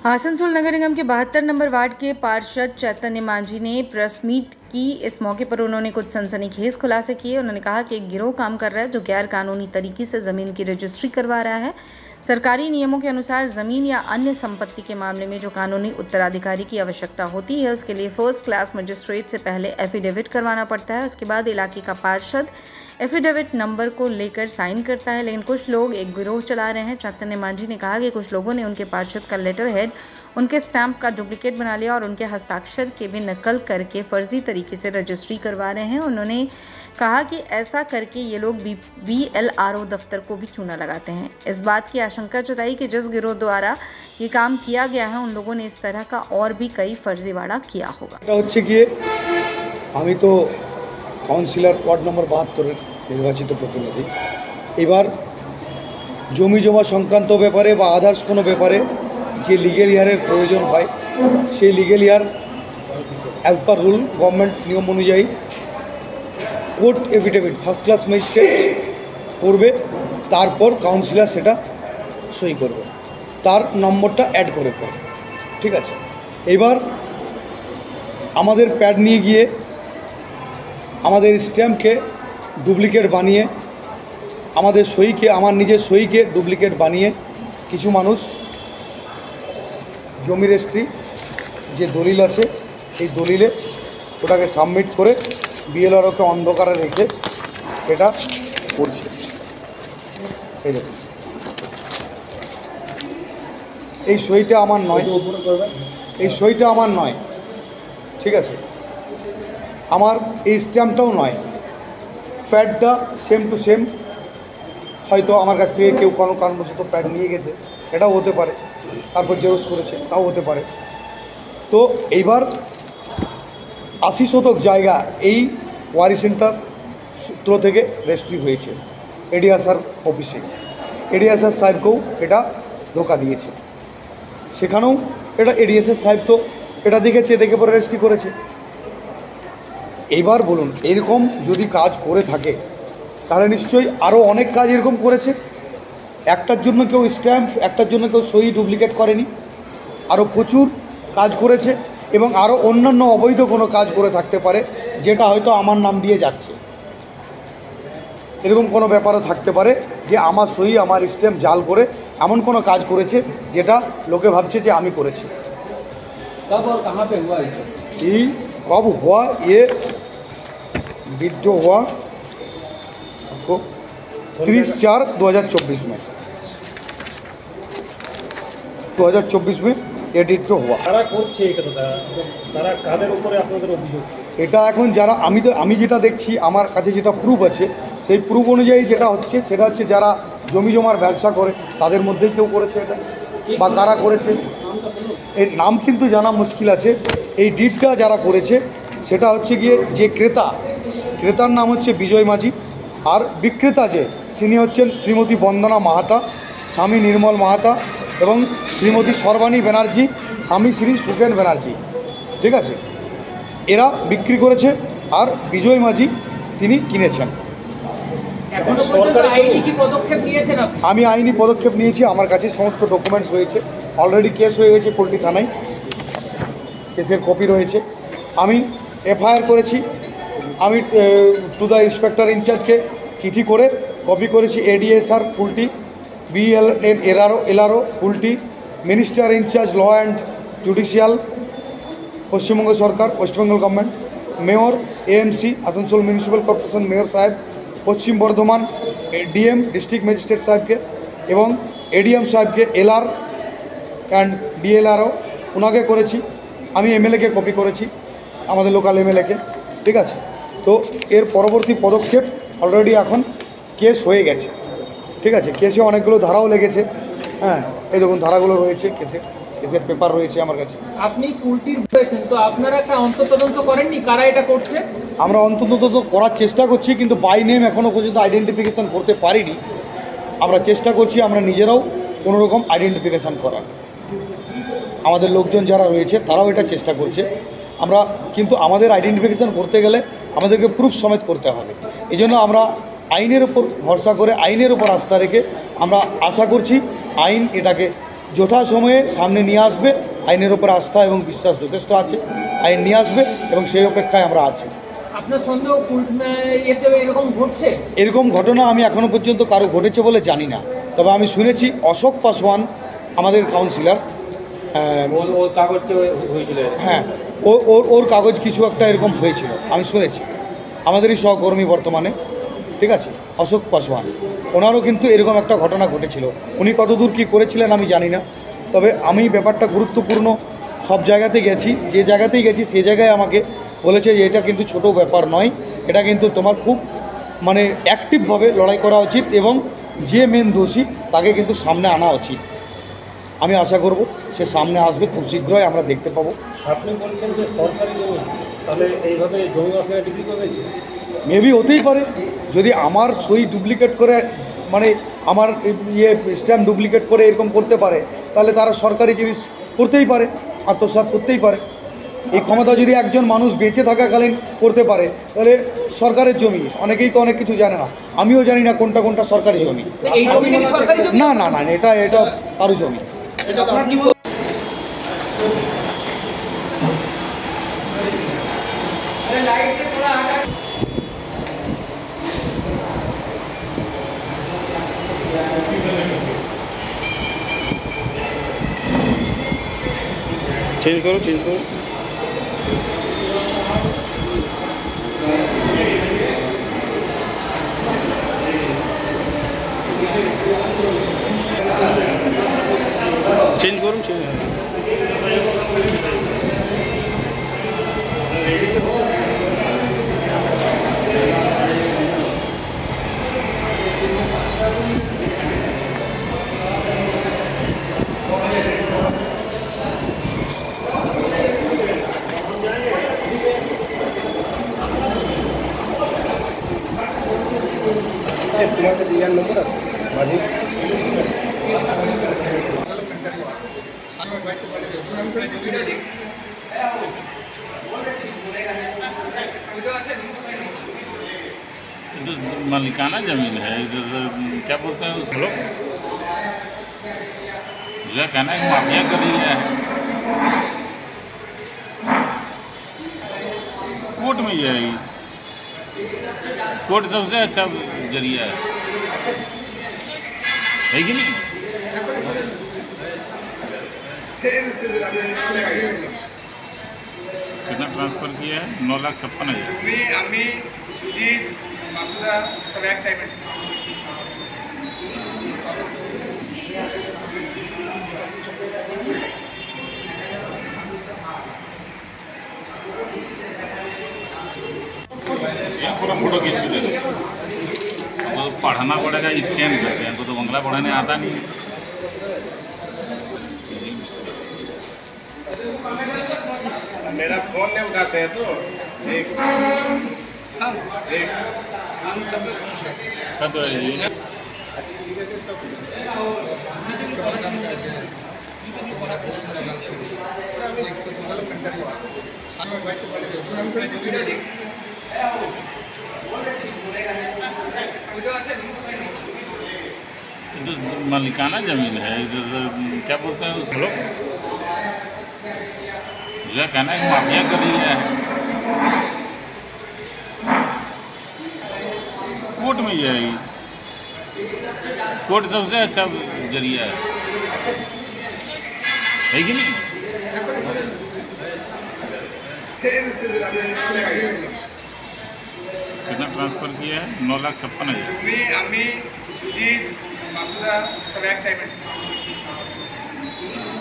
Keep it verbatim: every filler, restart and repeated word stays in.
आसनसोल नगर निगम के बहत्तर number ward के पार्षद चैतन्य मांझी ने प्रेस मीट की। इस मौके पर उन्होंने कुछ सनसनीखेज खुलासे किए। उन्होंने कहा कि एक गिरोह काम कर रहा है जो गैर कानूनी तरीके से ज़मीन की रजिस्ट्री करवा रहा है। सरकारी नियमों के अनुसार ज़मीन या अन्य संपत्ति के मामले में जो कानूनी उत्तराधिकारी की आवश्यकता होती है उसके लिए फर्स्ट क्लास मजिस्ट्रेट से पहले एफिडेविट करवाना पड़ता है। उसके बाद इलाके का पार्षद एफिडेविट नंबर को लेकर साइन करता है। लेकिन कुछ लोग एक गिरोह चला रहे हैं। चैतन्य मांझी ने कहा कि कुछ लोगों ने उनके पार्षद का लेटर हेड, उनके स्टैंप का डुप्लीकेट बना लिया और उनके हस्ताक्षर के भी नकल करके फर्जी तरीके से रजिस्ट्री करवा रहे हैं। उन्होंने कहा कि ऐसा करके ये लोग B B L R O दफ्तर को भी चूना लगाते हैं। इस बात की आशंका जताई कि जिस गिरोह द्वारा ये काम किया गया है उन लोगों ने इस तरह का और भी कई फर्जीवाड़ा किया होगा। काउंसिलर वार्ड नम्बर बहत्तर निर्वाचित प्रतिनिधि एबार जमी जमा संक्रांत ব্যাপারে বা আদার্স কোনো ব্যাপারে যে লিগেল ইয়ারের প্রয়োজন হয় সেই legal heir as per rule government নিয়ম অনুযায়ী court affidavit first class magistrate করবে, তারপর কাউন্সিলর সেটা সই করবে, তার নম্বরটা অ্যাড করে পড়ে। ঠিক আছে, এবার আমাদের প্যাড নিয়ে গিয়ে আমাদের স্ট্যাম্পকে ডুপ্লিকেট বানিয়ে আমাদের সইকে আমার নিজের সইকে ডুপ্লিকেট বানিয়ে কিছু মানুষ জমি রেজিস্ট্রি যে দলিল আছে এই দলিলে ওটাকে সাবমিট করে বিএলআরওকে অন্ধকারে রেখে এটা করছে। এই দেখুন, এই সইটা আমার নয়, এই সইটা আমার নয়। ঠিক আছে, আমার এই স্ট্যাম্পটাও নয়, প্যাডটা সেম টু সেম। হয়তো আমার কাছ থেকে কেউ কোনো কারণবশত প্যাড নিয়ে গেছে, এটাও হতে পারে, তারপর জেরক্স করেছে, তাও হতে পারে। তো এইবার আশি শতক জায়গা এই ওয়ারি সেন্টার সূত্র থেকে রেজিস্ট্রি হয়েছে এডিএসআর অফিসে। এডিএসআর সাহেবকেও এটা ধোকা দিয়েছে, সেখানেও এটা এডিএসআর সাহেব তো এটা দেখেছে, দেখে পরে রেজিস্ট্রি করেছে। এইবার বলুন, এরকম যদি কাজ করে থাকে তাহলে নিশ্চয়ই আরও অনেক কাজ এরকম করেছে। একটার জন্য কেউ স্ট্যাম্প, একটার জন্য কেউ সই ডুপ্লিকেট করেনি, আরও প্রচুর কাজ করেছে এবং আরও অন্যান্য অবৈধ কোনো কাজ করে থাকতে পারে যেটা হয়তো আমার নাম দিয়ে যাচ্ছে। এরকম কোনো ব্যাপারও থাকতে পারে যে আমার সই আমার স্ট্যাম্প জাল করে এমন কোনো কাজ করেছে যেটা লোকে ভাবছে যে আমি করেছি। এই कब हुआ ये विड्रॉ हुआ आपको तीस चार दो हज़ार चौबीस में दो हज़ार चौबीस में ये विड्रॉ हुआ। এটা এখন যারা আমি তো আমি যেটা দেখছি আমার কাছে যেটা প্রুফ আছে সেই প্রুফ অনুযায়ী যেটা হচ্ছে সেটা হচ্ছে যারা জমি জমার ব্যবসা করে তাদের মধ্যেই কেউ করেছে এটা, বা কারা করেছে এর নাম কিন্তু জানা মুশকিল আছে। এই ডিডটা যারা করেছে সেটা হচ্ছে গিয়ে যে ক্রেতা, ক্রেতার নাম হচ্ছে বিজয় মাঝি, আর বিক্রেতা যে তিনি হচ্ছেন শ্রীমতী বন্দনা মাহাতা, স্বামী নির্মল মাহাতা এবং শ্রীমতী সর্বাণী ব্যানার্জি, স্বামী শ্রী সুখেন ব্যানার্জি। ঠিক আছে, এরা বিক্রি করেছে আর বিজয় মাঝি তিনি কিনেছেন। আমি আইনি পদক্ষেপ নিয়েছি, আমার কাছে সমস্ত ডকুমেন্টস রয়েছে, অলরেডি কেস হয়ে গেছে পোল্ট্রি থানায়, কেসের কপি রয়েছে। আমি এফআইআর করেছি, আমি টু দ্য ইন্সপেক্টর ইনচার্জকে চিঠি করে কপি করেছি। এডিএসআর পুলটি, বিএল এন এলআরও এলআরও পুলটি, minister incharge law and judicial Paschimbanga সরকার, West Bengal government, mayor AMC Asansol municipal corporation mayor সাহেব, Paschim Bardhaman DM district magistrate সাহেবকে এবং এডিএম সাহেবকে, এলআর অ্যান্ড ডিএলআরও ওনাকে করেছি। আমি এমএলএকে কপি করেছি, আমাদের লোকাল এমএলএকে। ঠিক আছে, তো এর পরবর্তী পদক্ষেপ অলরেডি এখন কেস হয়ে গেছে। ঠিক আছে, কেসে অনেকগুলো ধারাও লেগেছে। হ্যাঁ, এই দেখুন ধারাগুলো রয়েছে, কেসের কেসের পেপার রয়েছে আমার কাছে। আপনি পুলটির বলেছেন, তো আপনারা একটা অন্তর্তদন্ত করেননি কারা এটা করছে? আমরা অন্তর্তদন্ত করার চেষ্টা করছি, কিন্তু বাই নেম এখনও পর্যন্ত আইডেন্টিফিকেশান করতে পারিনি। আমরা চেষ্টা করছি আমরা নিজেরাও কোনোরকম আইডেন্টিফিকেশান করার। আমাদের লোকজন যারা রয়েছে তারাও এটা চেষ্টা করছে। আমরা কিন্তু আমাদের আইডেন্টিফিকেশান করতে গেলে আমাদেরকে প্রুফ সমেত করতে হবে। এই জন্য আমরা আইনের উপর ভরসা করে, আইনের উপর আস্থা রেখে আমরা আশা করছি আইন এটাকে যথাসময়ে সামনে নিয়ে আসবে। আইনের ওপর আস্থা এবং বিশ্বাস যথেষ্ট আছে, আইন নিয়ে আসবে এবং সেই অপেক্ষায় আমরা আছি। আপনার সন্দেহ এতে এরকম ঘটছে? এরকম ঘটনা আমি এখনও পর্যন্ত কারো ঘটেছে বলে জানি না, তবে আমি শুনেছি অশোক পাসওয়ান আমাদের কাউন্সিলর, ওর কাগজ হয়েছিল, হ্যাঁ ওর ওর ওর কাগজ কিছু একটা এরকম হয়েছিল আমি শুনেছি, আমাদেরই সহকর্মী বর্তমানে, ঠিক আছে, অশোক পাসওয়ান, ওনারও কিন্তু এরকম একটা ঘটনা ঘটেছিল। উনি কতদূর কী করেছিলেন আমি জানি না, তবে আমি ব্যাপারটা গুরুত্বপূর্ণ সব জায়গাতে গেছি, যে জায়গাতেই গেছি সে জায়গায় আমাকে বলেছে যে এটা কিন্তু ছোট ব্যাপার নয়, এটা কিন্তু তোমার খুব মানে অ্যাক্টিভভাবে লড়াই করা উচিত এবং যে মেন দোষী তাকে কিন্তু সামনে আনা উচিত। আমি আশা করব সে সামনে আসবে খুব শীঘ্রই, আমরা দেখতে পাবো। আপনি বলছেন যে সরকারি জমি, তাহলে এইভাবে জমি মাফিয়া বিক্রি করেছে? মেবি হতেই পারে, যদি আমার সই ডুপ্লিকেট করে মানে আমার ইয়ে স্ট্যাম্প ডুপ্লিকেট করে এরকম করতে পারে, তাহলে তারা সরকারি জিনিস করতেই পারে, আত্মসাৎ করতেই পারে। এই ক্ষমতা যদি একজন মানুষ বেঁচে থাকাকালীন করতে পারে, তাহলে সরকারের জমি, অনেকেই তো অনেক কিছু জানে না, আমিও জানি না কোনটা কোনটা সরকারি জমি। এই জমিটা কি সরকারি জমি? না না না, এটা এটা কারো জমি। চেঞ্জ করো চেঞ্জ করো চেঞ্জ করুন চেঞ্জ তোমার কাছে ইয়ার নম্বর আছে মাঝে? मालिकाना जमीन है, इधर क्या बोलते हैं उसको, मुझे कहना है माफिया कर रही है। कोर्ट में जाएगी, कोर्ट सबसे अच्छा जरिया है, है कि नहीं? कितना ट्रांसफर किया है? नौ लाख छप्पन हजार। আমি সুজিত মাসুদা সব এক টাইমে। पूरा फोटो खींच के दे दो, हमको तो पढ़ना पड़ेगा, स्कैन करके, हमको तो बंगला पढ़ाने आता नहीं। मेरा फोन नहीं उठाते हैं तो एक एक हाँ तो ये तो मालिकाना जमीन है, इधर क्या बोलते हैं उसको, मुझे कहना है माफिया कर रही है। कोर्ट में जाएगी, कोर्ट सबसे अच्छा जरिया है, है कि नहीं? कितना ट्रांसफर किया है? नौ लाख छप्पन हजार। আমি সুজিত মাসুদা সব এক টাইমে।